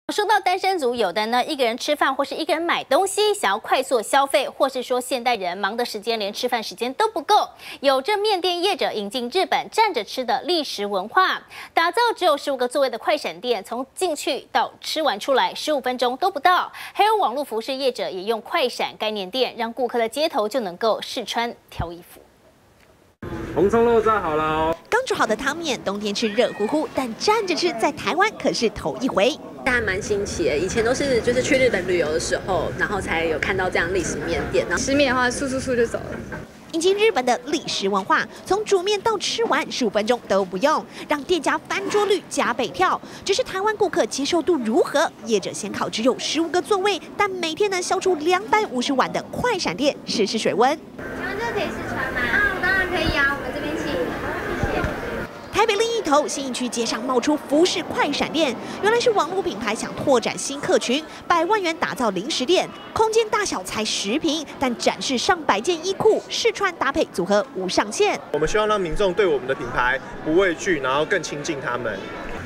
说到单身族，有的呢一个人吃饭或是一个人买东西，想要快速消费，或是说现代人忙的时间连吃饭时间都不够，有着面店业者引进日本站着吃的历史文化，打造只有15个座位的快闪店，从进去到吃完出来15分钟都不到。还有网络服饰业者也用快闪概念店，让顾客在街头就能够试穿挑衣服。 红葱肉燥好了哦。 刚煮好的汤面，冬天吃热乎乎，但站着吃在台湾可是头一回。 还蛮新奇的，以前都是就是去日本旅游的时候，然后才有看到这样历史面店。 吃面的话，速就走了。 引进日本的历史文化，从煮面到吃完15分钟都不用，让店家翻桌率加倍跳。只是台湾顾客接受度如何？业者先考只有15个座位，但每天能销出250碗的快闪店，试试水温。 请问这可以试穿吗？当然可以啊，我们这边请。谢谢。 台北另一头，信义区街上冒出服饰快闪店，原来是网络品牌想拓展新客群，100万元打造零食店，空间大小才10平，但展示上百件衣裤，试穿搭配组合无上限。 我们希望让民众对我们的品牌不畏惧，然后更亲近他们。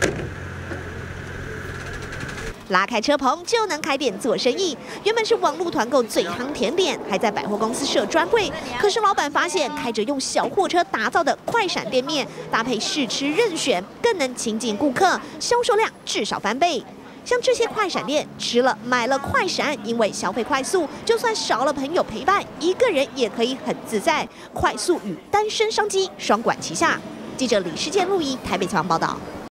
拉开车棚就能开店做生意。原本是网络团购最夯甜点，还在百货公司设专柜。可是老板发现，开着用小货车打造的快闪店面，搭配试吃任选，更能亲近顾客，销售量至少翻倍。像这些快闪店，吃了买了快闪，因为消费快速，就算少了朋友陪伴，一个人也可以很自在，快速与单身商机双管齐下。记者李世健、陆怡台北采访报道。